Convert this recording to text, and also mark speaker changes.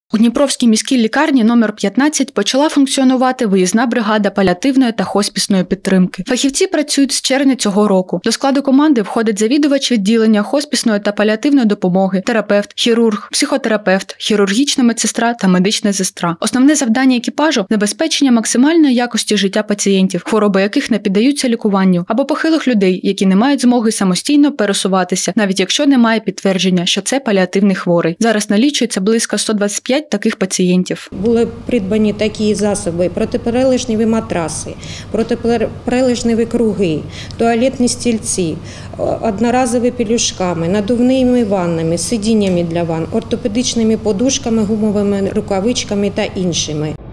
Speaker 1: У Дніпровській міській лікарні номер 15 почала функціонувати виїзна бригада паліативної та хоспісної підтримки. Фахівці працюють з червня цього року. До складу команди входить завідувач відділення хоспісної та паліативної допомоги, терапевт, хірург, психотерапевт, хірургічна медсестра та медична сестра. Основне завдання екіпажу – забезпечення максимальної якості життя пацієнтів, хвороби яких не піддаються лікуванню, або похилих людей, які не мають змоги самостійно пересуватися, навіть якщо немає підтвердження, що це паліативний хворий. Зараз налічується близько 125 таких пацієнтів.
Speaker 2: Були придбані такі засоби: протиперележневі матраси, протиперележневі круги, туалетні стільці, одноразові пелюшками, надувними ваннами, сидіннями для ванн, ортопедичними подушками, гумовими рукавичками та іншими.